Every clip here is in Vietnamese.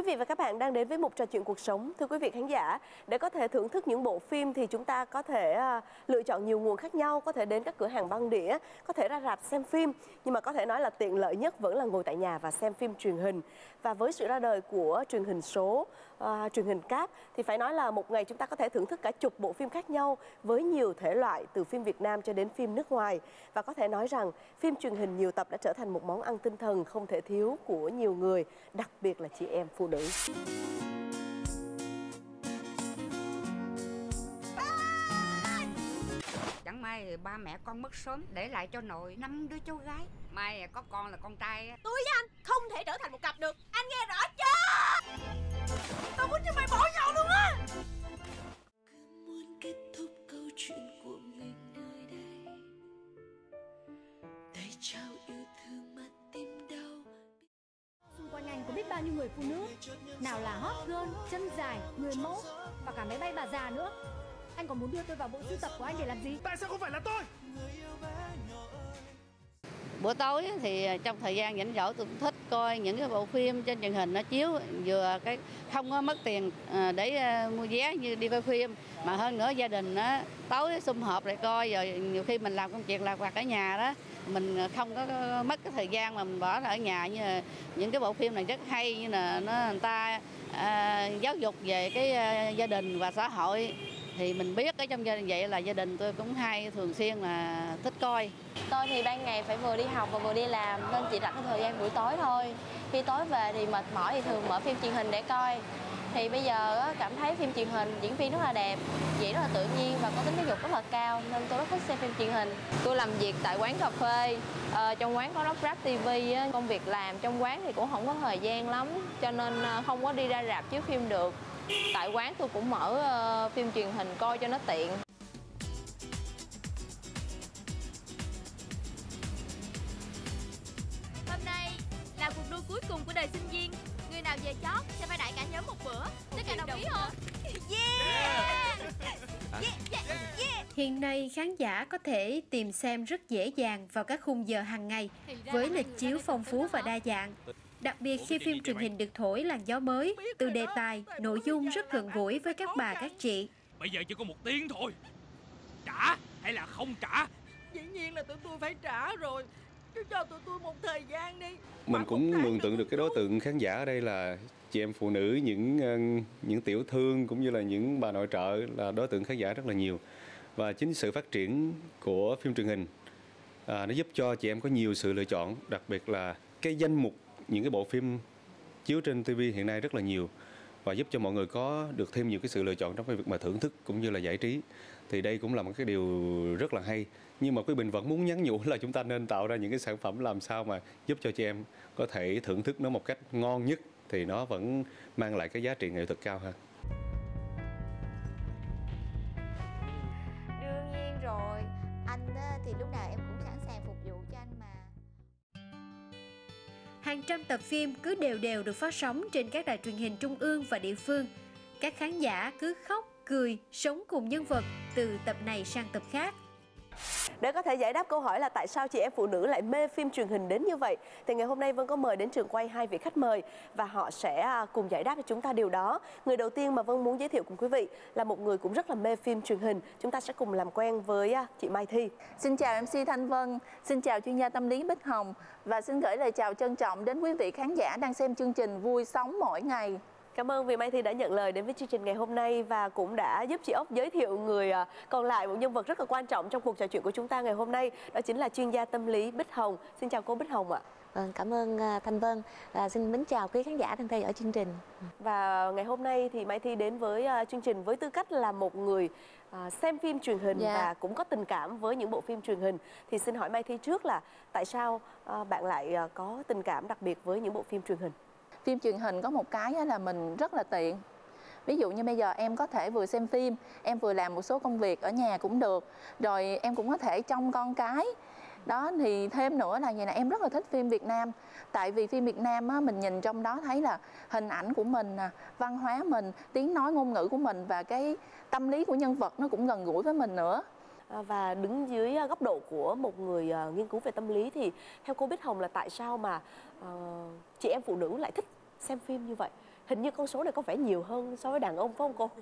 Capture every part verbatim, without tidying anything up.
vị và các bạn đang đến với một trò chuyện cuộc sống. Thưa quý vị khán giả, để có thể thưởng thức những bộ phim thì chúng ta có thể uh, lựa chọn nhiều nguồn khác nhau, có thể đến các cửa hàng băng đĩa, có thể ra rạp xem phim, nhưng mà có thể nói là tiện lợi nhất vẫn là ngồi tại nhà và xem phim truyền hình. Và với sự ra đời của truyền hình số, uh, truyền hình cáp thì phải nói là một ngày chúng ta có thể thưởng thức cả chục bộ phim khác nhau với nhiều thể loại, từ phim Việt Nam cho đến phim nước ngoài. Và có thể nói rằng phim truyền hình nhiều tập đã trở thành một món ăn tinh thần không thể thiếu của nhiều người, đặc biệt là chị em phụ nữ. Chẳng may ba mẹ con mất sớm, để lại cho nội năm đứa cháu gái. Mai có con là con trai. Tôi với anh không thể trở thành một cặp được. Anh nghe rõ chưa? Tao muốn cho mày bỏ nhau luôn á. Cứ muốn kết thúc câu chuyện của mình nơi đây. Tay trao yêu thương mà tim đau. Xung quanh anh có biết bao nhiêu người phụ nữ, nào là hot girl, chân dài, người mẫu và cả máy bay bà già nữa. Anh còn muốn đưa tôi vào bộ sưu tập của anh để làm gì? Tại sao không phải là tôi? Bữa tối thì trong thời gian rảnh rỗi tôi cũng thích coi những cái bộ phim trên truyền hình nó chiếu, vừa cái không có mất tiền để mua vé như đi coi phim, mà hơn nữa gia đình đó, tối sum họp lại coi, rồi nhiều khi mình làm công việc lạc vặt ở nhà đó, mình không có mất cái thời gian mà mình bỏ lại ở nhà. Như là những cái bộ phim này rất hay, như là nó người ta à, giáo dục về cái à, gia đình và xã hội. Thì mình biết cái trong gia đình vậy là gia đình tôi cũng hay thường xuyên là thích coi. Tôi thì ban ngày phải vừa đi học và vừa đi làm nên chỉ rảnh thời gian buổi tối thôi. Khi tối về thì mệt mỏi thì thường mở phim truyền hình để coi. Thì bây giờ cảm thấy phim truyền hình diễn viên rất là đẹp, diễn rất là tự nhiên và có tính giáo dục rất là cao nên tôi rất thích xem phim truyền hình. Tôi làm việc tại quán cà phê, ờ, trong quán có lắp ráp tivi, công việc làm trong quán thì cũng không có thời gian lắm cho nên không có đi ra rạp chiếu phim được. Tại quán tôi cũng mở uh, phim truyền hình coi cho nó tiện. Hôm nay là cuộc đua cuối cùng của đời sinh viên. Người nào về chót sẽ phải đãi cả nhóm một bữa. Tất cả đồng ý không? Yeah! Yeah, yeah, yeah! Hiện nay khán giả có thể tìm xem rất dễ dàng vào các khung giờ hàng ngày với lịch chiếu phong phú và đa dạng. Đặc biệt khi phim truyền hình được thổi làn gió mới, từ đề tài, nội dung rất gần gũi với các bà các chị. Bây giờ chỉ có một tiếng thôi. Trả hay là không trả? Dĩ nhiên là tụi tôi phải trả rồi. Chứ cho tụi tôi một thời gian đi. Mình cũng mường tượng được cái đối tượng khán giả ở đây là chị em phụ nữ, những những tiểu thương cũng như là những bà nội trợ là đối tượng khán giả rất là nhiều. Và chính sự phát triển của phim truyền hình à, nó giúp cho chị em có nhiều sự lựa chọn, đặc biệt là cái danh mục những cái bộ phim chiếu trên ti vi hiện nay rất là nhiều và giúp cho mọi người có được thêm nhiều cái sự lựa chọn trong cái việc mà thưởng thức cũng như là giải trí. Thì đây cũng là một cái điều rất là hay. Nhưng mà Quý Bình vẫn muốn nhắn nhủ là chúng ta nên tạo ra những cái sản phẩm làm sao mà giúp cho chị em có thể thưởng thức nó một cách ngon nhất thì nó vẫn mang lại cái giá trị nghệ thuật cao hơn. Đương nhiên rồi, anh thì lúc nào em cũng sẵn sàng phục vụ cho anh mà. Hàng trăm tập phim cứ đều đều được phát sóng trên các đài truyền hình trung ương và địa phương. Các khán giả cứ khóc, cười, sống cùng nhân vật từ tập này sang tập khác. Để có thể giải đáp câu hỏi là tại sao chị em phụ nữ lại mê phim truyền hình đến như vậy, thì ngày hôm nay Vân có mời đến trường quay hai vị khách mời và họ sẽ cùng giải đáp cho chúng ta điều đó. Người đầu tiên mà Vân muốn giới thiệu cùng quý vị là một người cũng rất là mê phim truyền hình. Chúng ta sẽ cùng làm quen với chị Mai Thi. Xin chào em xê Thanh Vân, xin chào chuyên gia tâm lý Bích Hồng và xin gửi lời chào trân trọng đến quý vị khán giả đang xem chương trình Vui Sống Mỗi Ngày. Cảm ơn vì Mai Thi đã nhận lời đến với chương trình ngày hôm nay và cũng đã giúp chị Ốc giới thiệu người còn lại, một nhân vật rất là quan trọng trong cuộc trò chuyện của chúng ta ngày hôm nay. Đó chính là chuyên gia tâm lý Bích Hồng. Xin chào cô Bích Hồng ạ. Vâng, cảm ơn Thanh Vân. À, xin mến chào quý khán giả đang theo dõi chương trình. Và ngày hôm nay thì Mai Thi đến với chương trình với tư cách là một người xem phim truyền hình yeah. và cũng có tình cảm với những bộ phim truyền hình. Thì xin hỏi Mai Thi trước là tại sao bạn lại có tình cảm đặc biệt với những bộ phim truyền hình? Phim truyền hình có một cái là mình rất là tiện. Ví dụ như bây giờ em có thể vừa xem phim, em vừa làm một số công việc ở nhà cũng được. Rồi em cũng có thể trông con cái. Đó thì thêm nữa là vậy nè, em rất là thích phim Việt Nam. Tại vì phim Việt Nam á, mình nhìn trong đó thấy là hình ảnh của mình, văn hóa mình, tiếng nói ngôn ngữ của mình và cái tâm lý của nhân vật nó cũng gần gũi với mình nữa. Và đứng dưới góc độ của một người nghiên cứu về tâm lý thì theo cô Bích Hồng là tại sao mà uh, chị em phụ nữ lại thích xem phim như vậy? Hình như con số này có vẻ nhiều hơn so với đàn ông phải không cô?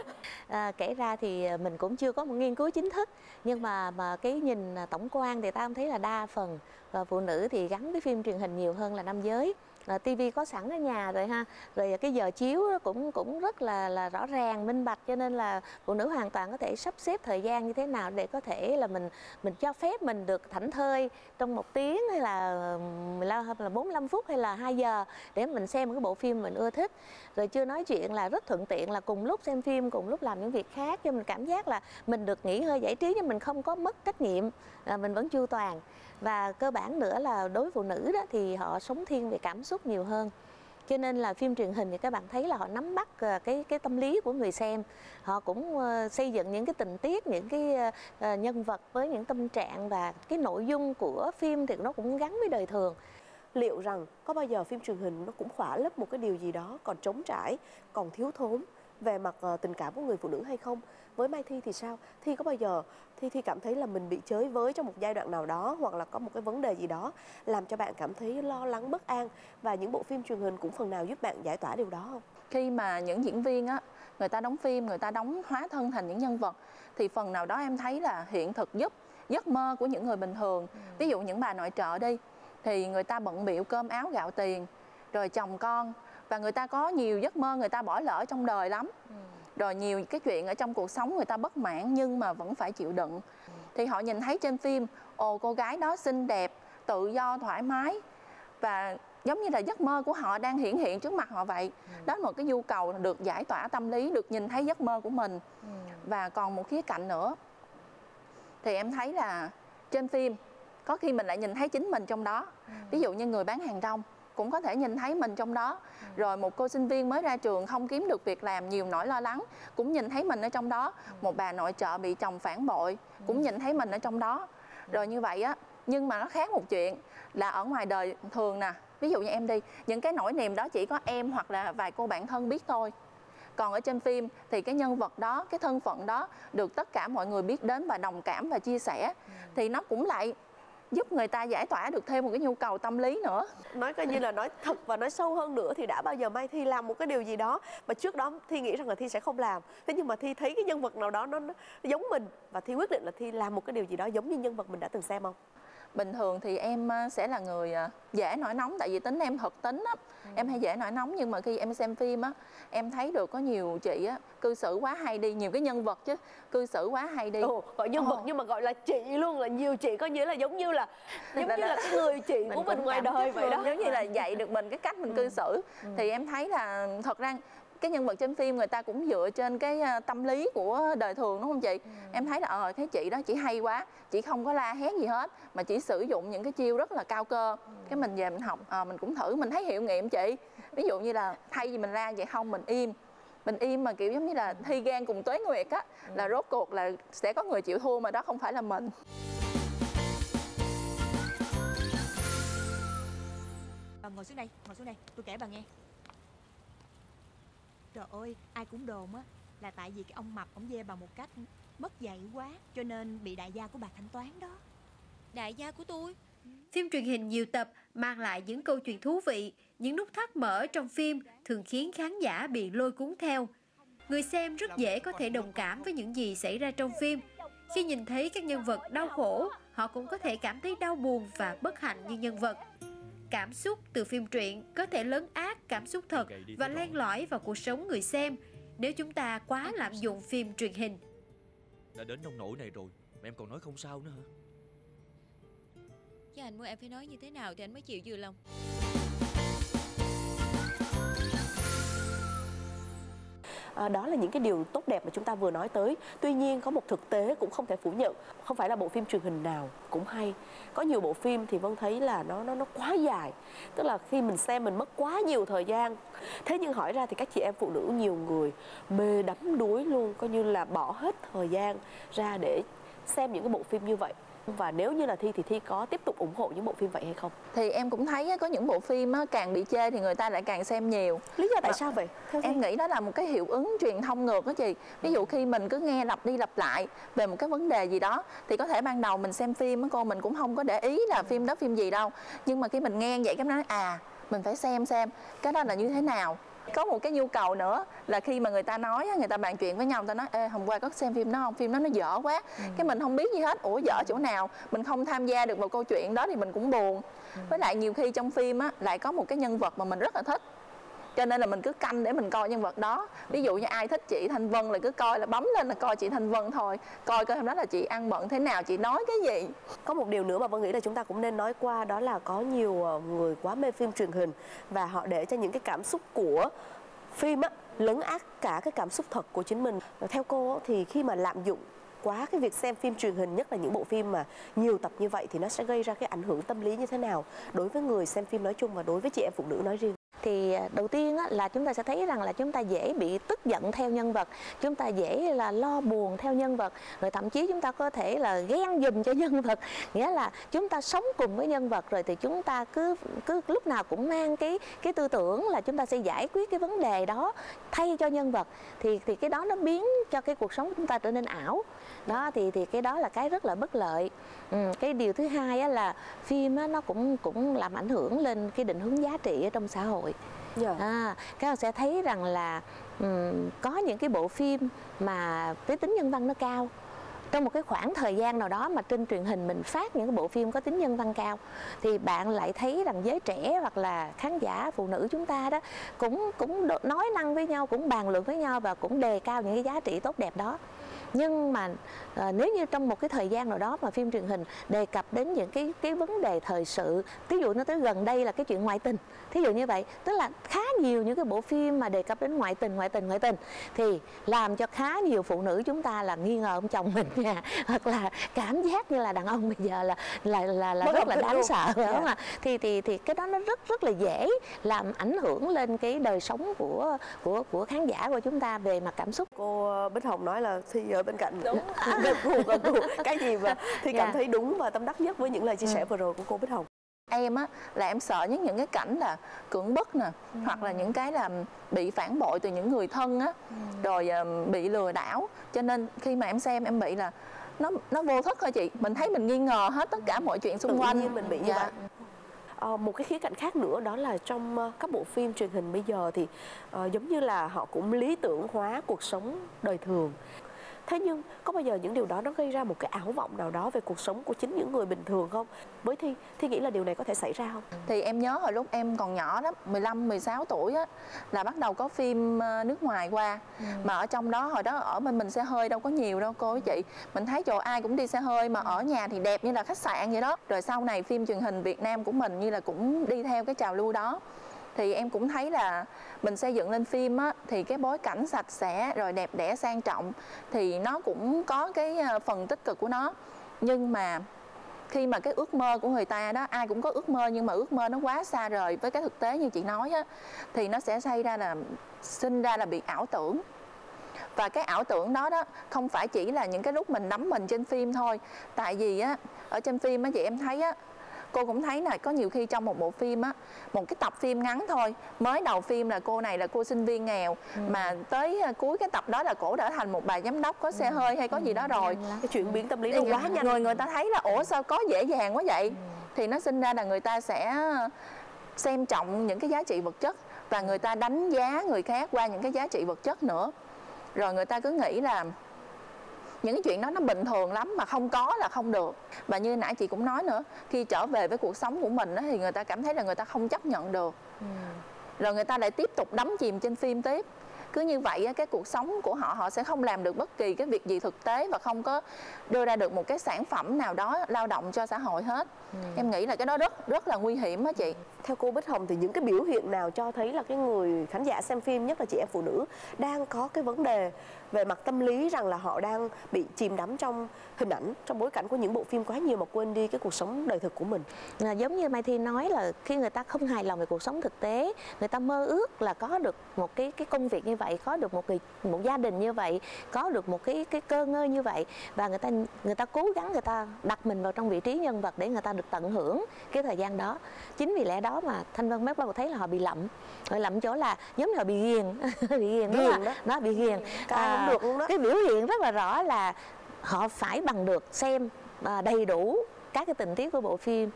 À, kể ra thì mình cũng chưa có một nghiên cứu chính thức, nhưng mà mà cái nhìn tổng quan thì ta thấy là đa phần và phụ nữ thì gắn với phim truyền hình nhiều hơn là nam giới. À, tivi có sẵn ở nhà rồi ha, rồi cái giờ chiếu cũng cũng rất là là rõ ràng minh bạch, cho nên là phụ nữ hoàn toàn có thể sắp xếp thời gian như thế nào để có thể là mình mình cho phép mình được thảnh thơi trong một tiếng hay là mười lăm hay là bốn mươi lăm phút hay là hai giờ để mình xem một cái bộ phim mình ưa thích. Rồi chưa nói chuyện là rất thuận tiện là cùng lúc xem phim, cùng lúc làm những việc khác, cho mình cảm giác là mình được nghỉ ngơi giải trí nhưng mình không có mất trách nhiệm, à, mình vẫn chu toàn. Và cơ bản nữa là đối với phụ nữ đó thì họ sống thiên về cảm xúc nhiều hơn, cho nên là phim truyền hình thì các bạn thấy là họ nắm bắt cái cái tâm lý của người xem, họ cũng xây dựng những cái tình tiết, những cái nhân vật với những tâm trạng, và cái nội dung của phim thì nó cũng gắn với đời thường. Liệu rằng có bao giờ phim truyền hình nó cũng khỏa lấp một cái điều gì đó còn trống trải, còn thiếu thốn về mặt tình cảm của người phụ nữ hay không? Với Mai Thi thì sao? Thi có bao giờ Thi Thi cảm thấy là mình bị chới với trong một giai đoạn nào đó, hoặc là có một cái vấn đề gì đó làm cho bạn cảm thấy lo lắng, bất an, và những bộ phim truyền hình cũng phần nào giúp bạn giải tỏa điều đó không? Khi mà những diễn viên á, người ta đóng phim, người ta đóng hóa thân thành những nhân vật, thì phần nào đó em thấy là hiện thực giúp giấc mơ của những người bình thường. Ừ. Ví dụ những bà nội trợ đi, thì người ta bận bịu cơm áo gạo tiền, rồi chồng con, và người ta có nhiều giấc mơ người ta bỏ lỡ trong đời lắm. Ừ. Rồi nhiều cái chuyện ở trong cuộc sống người ta bất mãn nhưng mà vẫn phải chịu đựng. Ừ. Thì họ nhìn thấy trên phim, ồ cô gái đó xinh đẹp, tự do, thoải mái, và giống như là giấc mơ của họ đang hiển hiện trước mặt họ vậy. Ừ. Đó là một cái nhu cầu được giải tỏa tâm lý, được nhìn thấy giấc mơ của mình. Ừ. Và còn một khía cạnh nữa thì em thấy là trên phim có khi mình lại nhìn thấy chính mình trong đó. Ừ. Ví dụ như người bán hàng rong cũng có thể nhìn thấy mình trong đó. Ừ. Rồi một cô sinh viên mới ra trường không kiếm được việc làm, nhiều nỗi lo lắng, cũng nhìn thấy mình ở trong đó. Ừ. Một bà nội trợ bị chồng phản bội, cũng ừ. nhìn thấy mình ở trong đó. Ừ. Rồi như vậy á, nhưng mà nó khác một chuyện là ở ngoài đời thường nè, ví dụ như em đi, những cái nỗi niềm đó chỉ có em hoặc là vài cô bạn thân biết thôi. Còn ở trên phim thì cái nhân vật đó, cái thân phận đó được tất cả mọi người biết đến và đồng cảm và chia sẻ. Ừ. Thì nó cũng lại giúp người ta giải tỏa được thêm một cái nhu cầu tâm lý nữa. Nói coi như là nói thật và nói sâu hơn nữa, thì đã bao giờ Mai Thi làm một cái điều gì đó mà trước đó Thi nghĩ rằng là Thi sẽ không làm, thế nhưng mà Thi thấy cái nhân vật nào đó nó, nó giống mình, và Thi quyết định là Thi làm một cái điều gì đó giống như nhân vật mình đã từng xem không? Bình thường thì em sẽ là người dễ nổi nóng, tại vì tính em thực tính á, ừ. em hay dễ nổi nóng, nhưng mà khi em xem phim á, em thấy được có nhiều chị á cư xử quá hay đi, nhiều cái nhân vật chứ cư xử quá hay đi. Ồ, gọi nhân vật Ồ. nhưng mà gọi là chị luôn, là nhiều chị, có nghĩa là giống như là giống như là cái người chị của mình ngoài đời vậy đó, giống như là dạy được mình cái cách mình ừ. cư xử. Ừ. Thì em thấy là thật ra cái nhân vật trên phim người ta cũng dựa trên cái tâm lý của đời thường, đúng không chị? Ừ. Em thấy là ờ cái chị đó chỉ hay quá, chị không có la hét gì hết mà chỉ sử dụng những cái chiêu rất là cao cơ. Ừ. Cái mình về mình học, à, mình cũng thử, mình thấy hiệu nghiệm chị. Ví dụ như là thay vì mình la vậy không, mình im, mình im mà kiểu giống như là Thi gan cùng Tuế Nguyệt á, ừ. là rốt cuộc là sẽ có người chịu thua, mà đó không phải là mình. À, ngồi xuống đây, ngồi xuống đây, tôi kể bà nghe. Trời ơi, ai cũng đồn á là tại vì cái ông mập ổng dê bà một cách mất dạy quá, cho nên bị đại gia của bà thanh toán đó. Đại gia của tôi? Phim truyền hình nhiều tập mang lại những câu chuyện thú vị, những nút thắt mở trong phim thường khiến khán giả bị lôi cuốn theo. Người xem rất dễ có thể đồng cảm với những gì xảy ra trong phim. Khi nhìn thấy các nhân vật đau khổ, họ cũng có thể cảm thấy đau buồn và bất hạnh như nhân vật. Cảm xúc từ phim truyện có thể lấn át cảm xúc thật và len lỏi vào cuộc sống người xem nếu chúng ta quá lạm dụng phim truyền hình. Đã đến nông nỗi này rồi mà em còn nói không sao nữa hả? Chứ anh muốn em phải nói như thế nào thì anh mới chịu vừa lòng. À, đó là những cái điều tốt đẹp mà chúng ta vừa nói tới. Tuy nhiên có một thực tế cũng không thể phủ nhận, không phải là bộ phim truyền hình nào cũng hay. Có nhiều bộ phim thì Vân thấy là nó nó nó quá dài, tức là khi mình xem mình mất quá nhiều thời gian. Thế nhưng hỏi ra thì các chị em phụ nữ nhiều người mê đắm đuối luôn, coi như là bỏ hết thời gian ra để xem những cái bộ phim như vậy. Và nếu như là Thi thì Thi có tiếp tục ủng hộ những bộ phim vậy hay không? Thì em cũng thấy có những bộ phim càng bị chê thì người ta lại càng xem nhiều. Lý do tại Mà sao vậy? Theo em nghĩ đó là một cái hiệu ứng truyền thông ngược đó chị. Ví dụ khi mình cứ nghe lặp đi lặp lại về một cái vấn đề gì đó, thì có thể ban đầu mình xem phim cô mình cũng không có để ý là phim đó phim gì đâu. Nhưng mà khi mình nghe vậy cái nói à mình phải xem xem cái đó là như thế nào. Có một cái nhu cầu nữa là khi mà người ta nói, người ta bàn chuyện với nhau, người ta nói ê hôm qua có xem phim đó không, phim đó nó dở quá. Ừ. Cái mình không biết gì hết, ủa dở chỗ nào, mình không tham gia được vào câu chuyện đó thì mình cũng buồn. Ừ. Với lại nhiều khi trong phim á lại có một cái nhân vật mà mình rất là thích, cho nên là mình cứ canh để mình coi nhân vật đó. Ví dụ như ai thích chị Thanh Vân là cứ coi là bấm lên là coi chị Thanh Vân thôi, coi coi hôm đó là chị ăn bận thế nào, chị nói cái gì. Có một điều nữa mà Vân nghĩ là chúng ta cũng nên nói qua, đó là có nhiều người quá mê phim truyền hình và họ để cho những cái cảm xúc của phim á lấn át cả cái cảm xúc thật của chính mình. Theo cô thì khi mà lạm dụng quá cái việc xem phim truyền hình, nhất là những bộ phim mà nhiều tập như vậy, thì nó sẽ gây ra cái ảnh hưởng tâm lý như thế nào đối với người xem phim nói chung và đối với chị em phụ nữ nói riêng? Thì đầu tiên á, là chúng ta sẽ thấy rằng là chúng ta dễ bị tức giận theo nhân vật, chúng ta dễ là lo buồn theo nhân vật, rồi thậm chí chúng ta có thể là ghen giùm cho nhân vật. Nghĩa là chúng ta sống cùng với nhân vật rồi thì chúng ta cứ cứ lúc nào cũng mang cái cái tư tưởng là chúng ta sẽ giải quyết cái vấn đề đó thay cho nhân vật, thì thì cái đó nó biến cho cái cuộc sống của chúng ta trở nên ảo. Đó thì thì cái đó là cái rất là bất lợi. Ừ, cái điều thứ hai á, là phim á, nó cũng cũng làm ảnh hưởng lên cái định hướng giá trị ở trong xã hội. Yeah. À, các bạn sẽ thấy rằng là um, có những cái bộ phim mà cái tính nhân văn nó cao. Trong một cái khoảng thời gian nào đó mà trên truyền hình mình phát những cái bộ phim có tính nhân văn cao, thì bạn lại thấy rằng giới trẻ hoặc là khán giả phụ nữ chúng ta đó cũng cũng nói năng với nhau, cũng bàn luận với nhau và cũng đề cao những cái giá trị tốt đẹp đó. Nhưng mà à, nếu như trong một cái thời gian nào đó mà phim truyền hình đề cập đến những cái cái vấn đề thời sự, ví dụ nó tới gần đây là cái chuyện ngoại tình, thí dụ như vậy, tức là khá nhiều những cái bộ phim mà đề cập đến ngoại tình, ngoại tình, ngoại tình thì làm cho khá nhiều phụ nữ chúng ta là nghi ngờ ông chồng mình nha, hoặc là cảm giác như là đàn ông bây giờ là là là, là rất là đáng sợ, phải không ạ? Thì thì thì cái đó nó rất rất là dễ làm ảnh hưởng lên cái đời sống của của của khán giả của chúng ta về mặt cảm xúc. Cô Bích Hồng nói là Thi ở bên cạnh đúng gật gù gật gù cái gì mà Thi cảm yeah. thấy đúng và tâm đắc nhất với những lời chia sẻ ừ. vừa rồi của cô Bích Hồng. Em á là em sợ những những cái cảnh là cưỡng bức nè, ừ. hoặc là những cái là bị phản bội từ những người thân á, ừ. rồi uh, bị lừa đảo, cho nên khi mà em xem em bị là nó nó vô thức thôi chị, mình thấy mình nghi ngờ hết tất cả mọi chuyện xung quanh. Tự nhiên mình bị như dạ. vậy. À, một cái khía cạnh khác nữa đó là trong uh, các bộ phim truyền hình bây giờ thì uh, giống như là họ cũng lý tưởng hóa cuộc sống đời thường. Thế nhưng có bao giờ những điều đó nó gây ra một cái ảo vọng nào đó về cuộc sống của chính những người bình thường không? Với Thi, Thi nghĩ là điều này có thể xảy ra không? Thì em nhớ hồi lúc em còn nhỏ đó, mười lăm, mười sáu tuổi á, là bắt đầu có phim nước ngoài qua. Ừ. Mà ở trong đó, hồi đó ở bên mình xe hơi đâu có nhiều đâu cô với chị. Mình thấy chỗ ai cũng đi xe hơi mà ở nhà thì đẹp như là khách sạn vậy đó. Rồi sau này phim truyền hình Việt Nam của mình như là cũng đi theo cái trào lưu đó. Thì em cũng thấy là mình xây dựng lên phim á, thì cái bối cảnh sạch sẽ rồi đẹp đẽ sang trọng thì nó cũng có cái phần tích cực của nó. Nhưng mà khi mà cái ước mơ của người ta đó, ai cũng có ước mơ nhưng mà ước mơ nó quá xa rời với cái thực tế như chị nói á, thì nó sẽ xảy ra là sinh ra là bị ảo tưởng. Và cái ảo tưởng đó đó không phải chỉ là những cái lúc mình đắm mình trên phim thôi. Tại vì á, ở trên phim á chị em thấy á, cô cũng thấy là có nhiều khi trong một bộ phim á, một cái tập phim ngắn thôi, mới đầu phim là cô này là cô sinh viên nghèo, ừ. mà tới cuối cái tập đó là cổ đã thành một bà giám đốc có xe ừ. hơi hay có ừ. gì đó rồi. Cái chuyển biến tâm lý nó quá nhanh. Người người ta thấy là ủa sao có dễ dàng quá vậy? Ừ. Thì nó sinh ra là người ta sẽ xem trọng những cái giá trị vật chất và người ta đánh giá người khác qua những cái giá trị vật chất nữa. Rồi người ta cứ nghĩ là những cái chuyện đó nó bình thường lắm, mà không có là không được. Và như nãy chị cũng nói nữa, khi trở về với cuộc sống của mình đó, thì người ta cảm thấy là người ta không chấp nhận được. Ừ. Rồi người ta lại tiếp tục đắm chìm trên phim tiếp. Cứ như vậy cái cuộc sống của họ, họ sẽ không làm được bất kỳ cái việc gì thực tế và không có đưa ra được một cái sản phẩm nào đó lao động cho xã hội hết. Ừ. Em nghĩ là cái đó rất rất là nguy hiểm á chị. Theo cô Bích Hồng thì những cái biểu hiện nào cho thấy là cái người khán giả xem phim, nhất là chị em phụ nữ, đang có cái vấn đề về mặt tâm lý, rằng là họ đang bị chìm đắm trong hình ảnh, trong bối cảnh của những bộ phim quá nhiều mà quên đi cái cuộc sống đời thực của mình? À, giống như Mai Thi nói là khi người ta không hài lòng về cuộc sống thực tế, người ta mơ ước là có được một cái cái công việc như vậy, có được một người, một gia đình như vậy, có được một cái cái cơ ngơi như vậy, và người ta người ta cố gắng người ta đặt mình vào trong vị trí nhân vật để người ta được tận hưởng cái thời gian đó. Chính vì lẽ đó mà Thanh Vân bắt đầu thấy là họ bị lậm, họ lậm chỗ là giống như họ bị ghiền, bị ghiền đó, đó. Nó bị ghiền. À, được luôn đó. Cái biểu hiện rất là rõ là họ phải bằng được xem à, đầy đủ các cái tình tiết của bộ phim,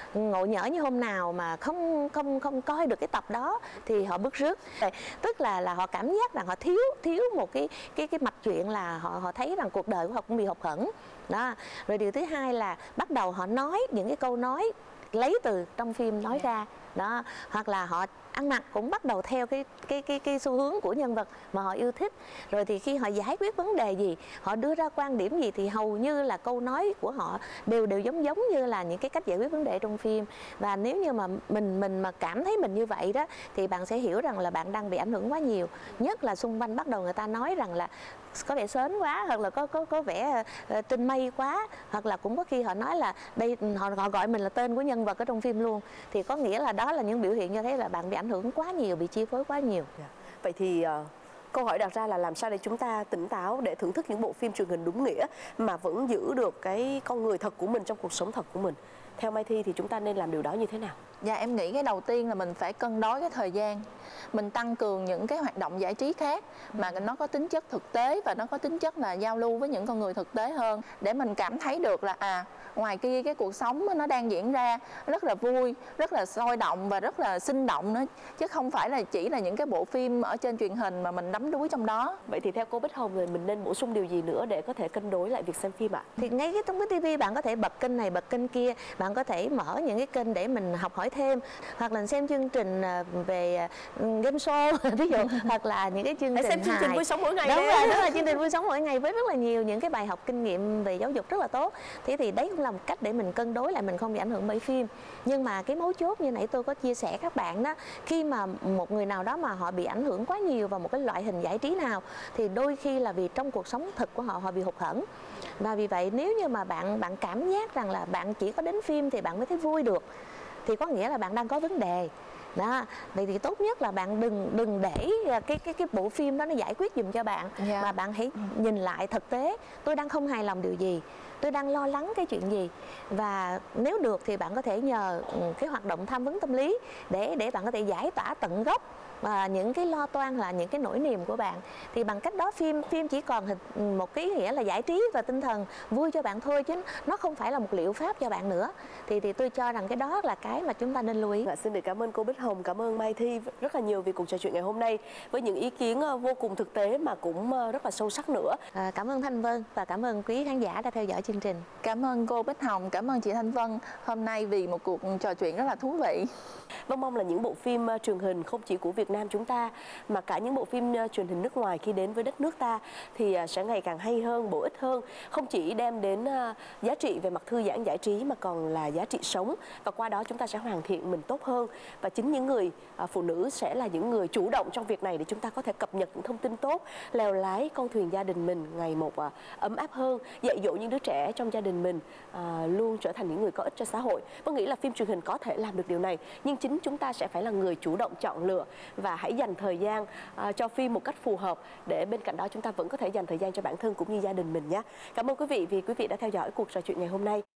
ngộ nhỡ như hôm nào mà không không không coi được cái tập đó thì họ bứt rứt. Tức là là họ cảm giác rằng họ thiếu thiếu một cái cái cái mạch chuyện, là họ họ thấy rằng cuộc đời của họ cũng bị hụt hẫng đó. Rồi điều thứ hai là bắt đầu họ nói những cái câu nói lấy từ trong phim nói ra đó, hoặc là họ ăn mặc cũng bắt đầu theo cái cái cái cái xu hướng của nhân vật mà họ yêu thích. Rồi thì khi họ giải quyết vấn đề gì, họ đưa ra quan điểm gì thì hầu như là câu nói của họ đều đều giống giống như là những cái cách giải quyết vấn đề trong phim. Và nếu như mà mình mình mà cảm thấy mình như vậy đó thì bạn sẽ hiểu rằng là bạn đang bị ảnh hưởng quá nhiều. Nhất là xung quanh bắt đầu người ta nói rằng là có vẻ sến quá, hoặc là có có có vẻ uh, trên mây quá, hoặc là cũng có khi họ nói là đây họ họ gọi mình là tên của nhân vật ở trong phim luôn, thì có nghĩa là đó là những biểu hiện cho thấy là bạn bị ảnh hưởng quá nhiều, bị chi phối quá nhiều. Yeah. Vậy thì uh, câu hỏi đặt ra là làm sao để chúng ta tỉnh táo để thưởng thức những bộ phim truyền hình đúng nghĩa mà vẫn giữ được cái con người thật của mình trong cuộc sống thật của mình. Theo Mai Thi thì chúng ta nên làm điều đó như thế nào? Dạ, em nghĩ cái đầu tiên là mình phải cân đối cái thời gian. Mình tăng cường những cái hoạt động giải trí khác mà nó có tính chất thực tế và nó có tính chất là giao lưu với những con người thực tế hơn, để mình cảm thấy được là à ngoài kia cái cuộc sống nó đang diễn ra rất là vui, rất là sôi động và rất là sinh động nữa, chứ không phải là chỉ là những cái bộ phim ở trên truyền hình mà mình đắm đuối trong đó. Vậy thì theo cô Bích Hồng thì mình nên bổ sung điều gì nữa để có thể cân đối lại việc xem phim ạ? Thì ngay cái trong cái tivi bạn có thể bật kênh này bật kênh kia, bạn có thể mở những cái kênh để mình học hỏi thêm, hoặc là xem chương trình về game show ví dụ, hoặc là những cái chương Hãy trình xem chương trình hài. Vui Sống Mỗi Ngày. Đúng đấy. rồi, đó là chương trình Vui Sống Mỗi Ngày với rất là nhiều những cái bài học kinh nghiệm về giáo dục rất là tốt. Thế thì đấy cũng là một cách để mình cân đối lại, mình không bị ảnh hưởng bởi phim. Nhưng mà cái mấu chốt như nãy tôi có chia sẻ các bạn đó, khi mà một người nào đó mà họ bị ảnh hưởng quá nhiều vào một cái loại hình giải trí nào thì đôi khi là vì trong cuộc sống thực của họ họ bị hụt hẫng. Và vì vậy nếu như mà bạn bạn cảm giác rằng là bạn chỉ có đến phim thì bạn mới thấy vui được thì có nghĩa là bạn đang có vấn đề. Đó, vậy thì tốt nhất là bạn đừng đừng để cái cái cái bộ phim đó nó giải quyết giùm cho bạn, yeah. mà bạn hãy nhìn lại thực tế, tôi đang không hài lòng điều gì, tôi đang lo lắng cái chuyện gì, và nếu được thì bạn có thể nhờ cái hoạt động tham vấn tâm lý để để bạn có thể giải tỏa tận gốc và những cái lo toan là những cái nỗi niềm của bạn. Thì bằng cách đó phim phim chỉ còn một cái nghĩa là giải trí và tinh thần vui cho bạn thôi, chứ nó không phải là một liệu pháp cho bạn nữa. Thì thì tôi cho rằng cái đó là cái mà chúng ta nên lưu ý. Và xin được cảm ơn cô Bích Hồng, cảm ơn Mai Thi rất là nhiều vì cuộc trò chuyện ngày hôm nay với những ý kiến vô cùng thực tế mà cũng rất là sâu sắc nữa. À, cảm ơn Thanh Vân và cảm ơn quý khán giả đã theo dõi chương trình. Cảm ơn cô Bích Hồng, cảm ơn chị Thanh Vân hôm nay vì một cuộc trò chuyện rất là thú vị. Vâng, mong là những bộ phim truyền hình không chỉ của Việt Nam chúng ta mà cả những bộ phim truyền hình nước ngoài khi đến với đất nước ta thì sẽ ngày càng hay hơn, bổ ích hơn, không chỉ đem đến giá trị về mặt thư giãn giải trí mà còn là giá trị sống, và qua đó chúng ta sẽ hoàn thiện mình tốt hơn. Và chính những người phụ nữ sẽ là những người chủ động trong việc này để chúng ta có thể cập nhật những thông tin tốt, lèo lái con thuyền gia đình mình ngày một ấm áp hơn, dạy dỗ những đứa trẻ trong gia đình mình luôn trở thành những người có ích cho xã hội. Tôi nghĩ là phim truyền hình có thể làm được điều này, nhưng chính chúng ta sẽ phải là người chủ động chọn lựa và hãy dành thời gian uh, cho phim một cách phù hợp, để bên cạnh đó chúng ta vẫn có thể dành thời gian cho bản thân cũng như gia đình mình nhé. Cảm ơn quý vị vì quý vị đã theo dõi cuộc trò chuyện ngày hôm nay.